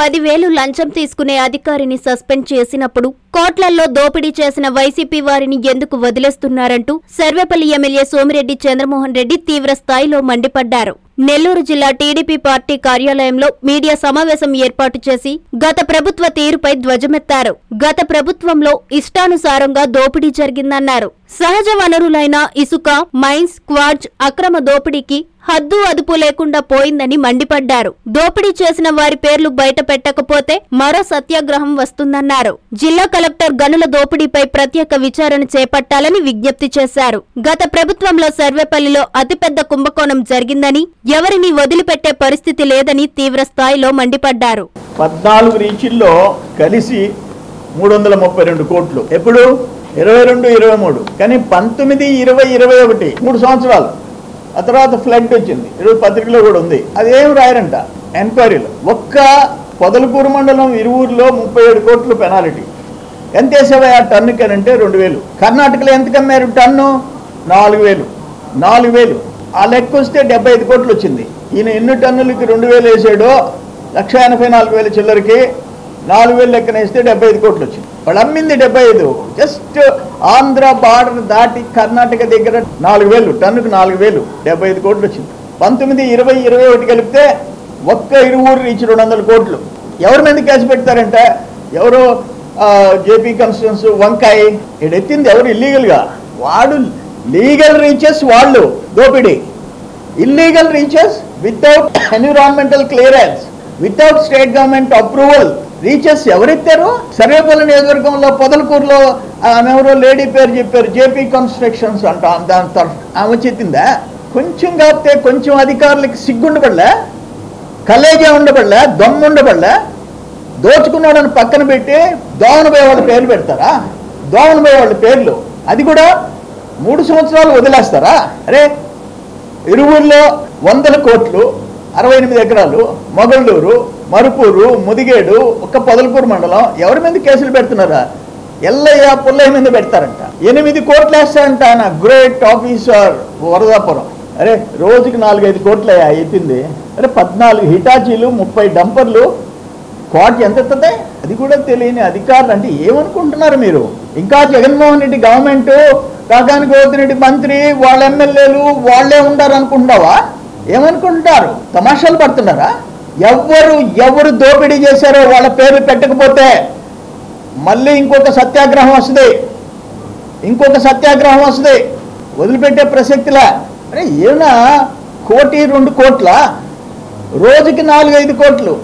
10,000 లంచం తీసుకునే అధికారిని సస్పెండ్ చేసినప్పుడు కోట్లల్లో దోపిడీ చేసిన వైసీపీ వారిని ఎందుకు వదిలేస్తున్నారంటూ సర్వేపల్లి ఎమ్మెల్యే సోమిరెడ్డి చంద్రమోహన్ రెడ్డి తీవ్ర స్థాయిలో మండిపడ్డారు. నెల్లూరు జిల్లా టీడీపీ పార్టీ కార్యాలయంలో మీడియా సమావేశం ఏర్పాటు చేసి గత ప్రభుత్వ తీరుపై ధ్వజమెత్తారు. గత ప్రభుత్వంలో ఇష్టానుసారంగా దోపిడీ జరిగిందన్నారు. సహజ వనరులైన ఇసుక, మైన్స్, క్వార్జ్ అక్రమ దోపిడీకి హద్దు అదుపు లేకుండా పోయిందని మండిపడ్డారు. దోపిడీ చేసిన వారి పేర్లు బయట పెట్టకపోతే మరో సత్యాగ్రహం వస్తుందన్నారు. జిల్లా కలెక్టర్ గనుల దోపిడీపై ప్రత్యేక విచారణ చేపట్టాలని విజ్ఞప్తి చేశారు. గత ప్రభుత్వంలో సర్వేపల్లిలో అతిపెద్ద కుంభకోణం జరిగిందని, ఎవరిని వదిలిపెట్టే పరిస్థితి లేదని తీవ్ర స్థాయిలో మండిపడ్డారు. 14 రీచుల్లో కలిసి 332 కోట్లు. ఎప్పుడు 22-23, కానీ 19, 20, 21 3 సంవత్సరాలు. ఆ తర్వాత ఫ్లడ్ వచ్చింది. ఈరోజు పత్రికలో కూడా ఉంది. అదేం రాయరంట ఎంక్వైరీలో. ఒక్క పొదలకూరు మండలం ఇరువురులో 37 కోట్లు పెనాలిటీ. ఎంత వేసేవా ఆ టన్నుకేనంటే 2,000. కర్ణాటకలో ఎంత కమ్మారు టన్ను? 4,000. ఆ లెక్క వస్తే 75 కోట్లు వచ్చింది. ఈయన ఎన్ని టన్నులకి 2,000 వేసాడో 1,84,000 చిల్లరకి 4,000 లెక్కన వేస్తే 75 కోట్లు వచ్చింది. వాళ్ళు అమ్మింది 75. జస్ట్ ఆంధ్ర బార్డర్ దాటి కర్ణాటక దగ్గర 4,000 టన్నుకు 4,000, 75 కోట్లు వచ్చింది. 19, 20, 21 కలిపితే ఒక్క ఇరువురు రీచ్ 200 కోట్లు. ఎవరి మీద కేసు పెడతారంటే ఎవరో జేపీ కన్స్టిట్యూన్స్ వంకాయ ఎత్తింది ఎవరు ఇల్లీగల్గా. వాడు లీగల్ రీచెస్ వాళ్ళు దోపిడీ. Illegal reaches without environmental clearance, without state government approval reaches ఎవరెత్తారు? సర్వేపల్లి నియోజకవర్గంలో పొదలకూరులో ఆమెవరో లేడీ పేరు చెప్పారు, జేపీ కన్స్ట్రక్షన్స్ అంట. దాని తరఫు ఆమె చెప్పిందా? కొంచెం కాకపోతే కొంచెం అధికారులకి సిగ్గుండబడలే, కలేజా ఉండబడలే, దమ్ము ఉండబడలే. దోచుకున్నాడని పక్కన పెట్టి దోమన పోయే వాళ్ళ పేర్లు పెడతారా? దోమన పోయే వాళ్ళ పేర్లు అది కూడా 3 సంవత్సరాలు వదిలేస్తారా? అరే ఇరువురులో 100 కోట్లు, 68 ఎకరాలు, మొగళ్ళూరు, మరుపూరు, ముదిగేడు, ఒక్క పొదలకూరు మండలం. ఎవరి మీద కేసులు పెడుతున్నారా? ఎల్లయ్య పుల్లయ్య మీద పెడతారంట. 8 కోట్లు వేస్తారంట ఆయన గ్రేట్ ఆఫీసర్ వరదాపురం. అరే రోజుకి 4-5 కోట్లయ్యా ఎత్తింది. అరే 14 హిటాచీలు, 30 డంపర్లు, క్వార్జ్ ఎంత ఎత్తుంది? అది కూడా తెలియని అధికారులు అంటే ఏమనుకుంటున్నారు మీరు? ఇంకా జగన్మోహన్ రెడ్డి గవర్నమెంట్, కాకాని గోవర్ధన్ మంత్రి, వాళ్ళ ఎమ్మెల్యేలు వాళ్ళే ఉండారు అనుకుంటున్నావా? ఏమనుకుంటారు? తమాషాలు పడుతున్నారా? ఎవరు దోపిడీ చేశారో వాళ్ళ పేర్లు పెట్టకపోతే మళ్ళీ ఇంకొక సత్యాగ్రహం వస్తుంది. వదిలిపెట్టే ప్రసక్తిలా. అరే ఏమన్నా 1-2 కోట్ల, రోజుకి 4-5 కోట్లు.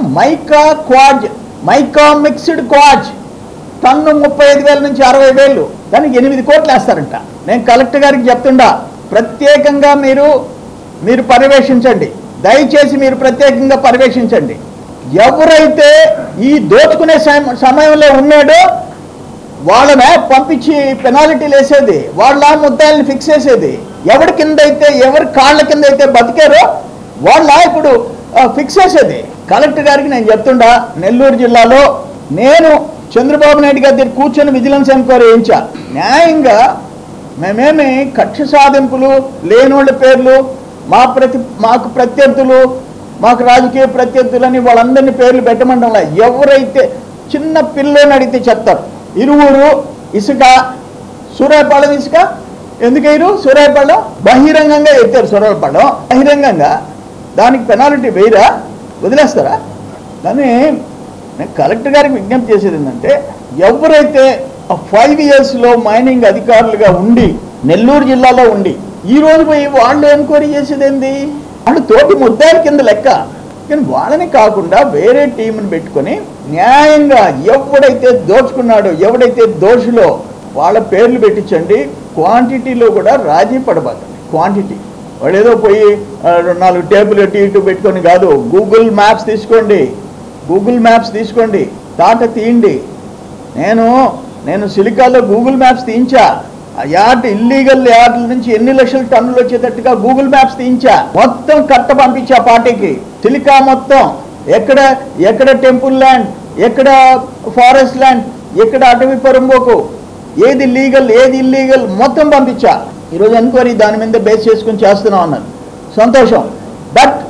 మైకా మిక్స్డ్ క్వార్జ్ టన్ను 35,000 నుంచి 60,000, దానికి 8 కోట్లు వేస్తారంట. నేను కలెక్టర్ గారికి చెప్తుండా, ప్రత్యేకంగా మీరు పర్యవేక్షించండి. దయచేసి మీరు ప్రత్యేకంగా పర్యవేక్షించండి. ఎవరైతే ఈ దోచుకునే సమయంలో ఉన్నాడో వాళ్ళనే పంపించి పెనాల్టీలు వేసేది, వాళ్ళ ముద్దాయిల్ని ఫిక్స్ చేసేది. ఎవరి కాళ్ళ కింద అయితే బతికారో వాళ్ళ ఇప్పుడు ఫిక్స్ చేసేది. కలెక్టర్ గారికి నేను చెప్తుండా, నెల్లూరు జిల్లాలో నేను చంద్రబాబు నాయుడు గారి దగ్గర కూర్చొని విజిలెన్స్ ఎంక్వైరీ చేయించా. న్యాయంగా మేమేమి కక్ష సాధింపులు లేనోళ్ళ పేర్లు, మాకు ప్రత్యర్థులు, మాకు రాజకీయ ప్రత్యర్థులని వాళ్ళందరినీ పేర్లు పెట్టమంటంలా. ఎవరైతే చిన్న పిల్లని అడిగితే చెప్తారు. ఇరువురు ఇసుక, సూర్యాపాలెం ఇసుక ఎందుకయ్యారు? సూర్యాపాలెం బహిరంగంగా ఎత్తారు. సూర్యాపాలెం బహిరంగంగా, దానికి పెనాల్టీ వేయరా? వదిలేస్తారా? కానీ నేను కలెక్టర్ గారికి విజ్ఞప్తి చేసేది ఏంటంటే, ఎవరైతే 5 ఇయర్స్లో మైనింగ్ అధికారులుగా ఉండి నెల్లూరు జిల్లాలో ఉండి ఈ రోజు పోయి వాళ్ళు ఎంక్వైరీ చేసేది ఏంది? వాళ్ళు తోటి ముద్దాయిల కింద లెక్క. కానీ వాళ్ళని కాకుండా వేరే టీంని పెట్టుకొని న్యాయంగా ఎవడైతే దోచుకున్నాడో, ఎవడైతే దోషులో వాళ్ళ పేర్లు పెట్టించండి. క్వాంటిటీలో కూడా రాజీ పడబాకండి. క్వాంటిటీ వాడు ఏదో పోయి 4 టేబుల్ ఇటు పెట్టుకొని కాదు. గూగుల్ మ్యాప్స్ తీసుకోండి, తాట తీయండి. నేను సిలికాలో గూగుల్ మ్యాప్స్ తీయించా. ఇల్లీగల్ యార్డ్ల నుంచి ఎన్ని లక్షల టన్నులు వచ్చేటట్టుగా గూగుల్ మ్యాప్స్ తీయించా. మొత్తం కట్ట పంపించా పార్టీకి. సిలికా మొత్తం ఎక్కడ టెంపుల్ ల్యాండ్, ఎక్కడ ఫారెస్ట్ ల్యాండ్, ఎక్కడ అటవీ పరంబోకు, ఏది లీగల్ ఏది ఇల్లీగల్ మొత్తం పంపించా. ఈరోజు ఎంక్వైరీ దాని మీద బేస్ చేసుకుని చేస్తున్నాం అన్నారు. సంతోషం. బట్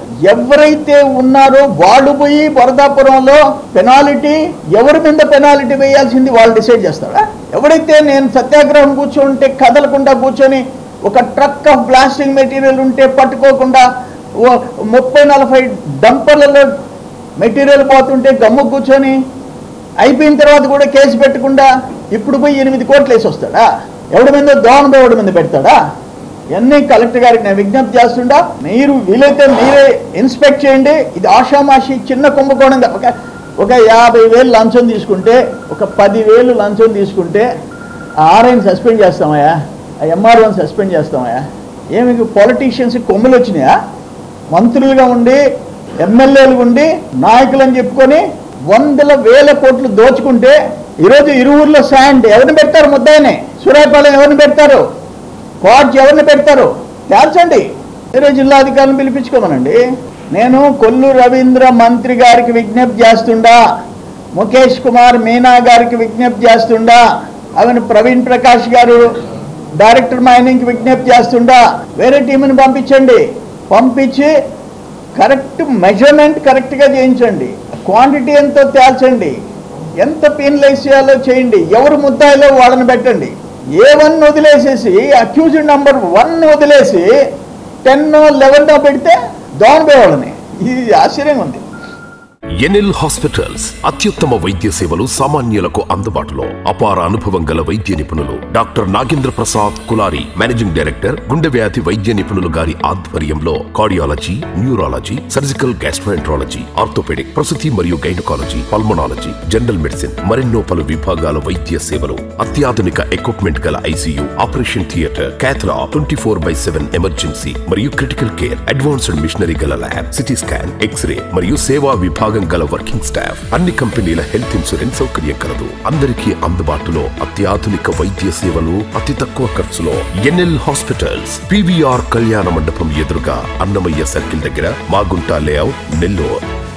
ఎవరైతే ఉన్నారో వాళ్ళు పోయి వరదాపురంలో పెనాల్టీ ఎవరి మీద పెనాల్టీ వేయాల్సింది వాళ్ళు డిసైడ్ చేస్తారా? ఎవరైతే నేను సత్యాగ్రహం కూర్చుంటే కదలకుండా కూర్చొని ఒక ట్రక్ ఆఫ్ బ్లాస్టింగ్ మెటీరియల్ ఉంటే పట్టుకోకుండా 30-40 డంపర్లలో మెటీరియల్ పోతుంటే గమ్ము కూర్చొని అయిపోయిన తర్వాత కూడా కేసు పెట్టకుండా ఇప్పుడు పోయి 8 కోట్లు వేసి వస్తాడా? ఎవడి మీద ఎవడి మీద పెడతాడా? ఇవన్నీ కలెక్టర్ గారికి నేను విజ్ఞప్తి చేస్తుండా, మీరు వీలైతే మీరే ఇన్స్పెక్ట్ చేయండి. ఇది ఆషామాషి చిన్న కుంభకోణం. ఒక 50,000 లంచం తీసుకుంటే, ఒక 10,000 లంచం తీసుకుంటే ఆ ఆర్ఐని సస్పెండ్ చేస్తామయ్యా, ఆ ఎంఆర్ఓని సస్పెండ్ చేస్తామయ్యా? ఏమి పొలిటీషియన్స్ కొమ్ములు వచ్చినాయా? మంత్రులుగా ఉండి ఎమ్మెల్యేలు ఉండి నాయకులని చెప్పుకొని 100,000 కోట్లు దోచుకుంటే ఈరోజు ఇరువురులో శాండ్ ఎవరిని పెడతారు? ముద్దాయిని. సూరాయపాలెం ఎవరిని పెడతారు? కోర్టు ఎవరిని పెడతారు? తేల్చండి. వేరే జిల్లాధికారులను పిలిపించుకోమనండి. నేను కొల్లు రవీంద్ర మంత్రి గారికి విజ్ఞప్తి చేస్తుండా, ముఖేష్ కుమార్ మీనా గారికి విజ్ఞప్తి చేస్తుండా, అవన్నీ ప్రవీణ్ ప్రకాష్ గారు డైరెక్టర్ మైనింగ్కి విజ్ఞప్తి చేస్తుండా, వేరే టీంని పంపించండి. పంపించి కరెక్ట్ మెజర్మెంట్ కరెక్ట్గా చేయించండి. క్వాంటిటీ ఎంతో తేల్చండి. ఎంత పీనలైజ్ చేయాలో చేయండి. ఎవరు ముద్దాయిలో వాళ్ళని పెట్టండి. A1 వదిలేసేసి అక్యూజ్డ్ నంబర్ 1 వదిలేసి 10-11 పెడితే దోనబోయేవాళ్ళని. ఇది ఆశ్చర్యంగా ఉంది. ఎన్ఎల్ హాస్పిటల్స్ అత్యుత్తమ వైద్య సేవలు సామాన్యులకు అందుబాటులో. అపార అనుభవం గల వైద్య నిపుణులు doctor Nagendra Prasad Kulari, managing director, గుండె వ్యాధి వైద్య నిపుణులు గారి ఆధ్వర్యంలో cardiology, neurology, surgical gastroenterology, orthopedic, ప్రసూతి మరియు గైనకాలజీ, పల్మనాలజీ, జనరల్ మెడిసిన్ మరెన్నో పలు విభాగాల వైద్య సేవలు. అత్యాధునిక ఎక్విప్మెంట్ గల ICU, operation theatre, cath lab, 24/7 emergency మరియు క్రిటికల్ కేర్, అడ్వాన్స్డ్ మిషనరీ గల ల్యాబ్, సిటీ స్కాన్, ఎక్స్రే మరియు సేవా విభాగం గల వర్కింగ్ స్టాఫ్. అన్ని కంపెనీల హెల్త్ ఇన్సూరెన్స్ సౌకర్యం కలదు. అందరికీ అందుబాటులో అత్యాధునిక వైద్య సేవలు అతి తక్కువ ఖర్చులో. ఎన్ఎల్ హాస్పిటల్స్, PVR కళ్యాణ మండపం ఎదురుగా, అన్నమయ్య సర్కిల్ దగ్గర, మాగుంట లేఅవుట్, నెల్లూరు.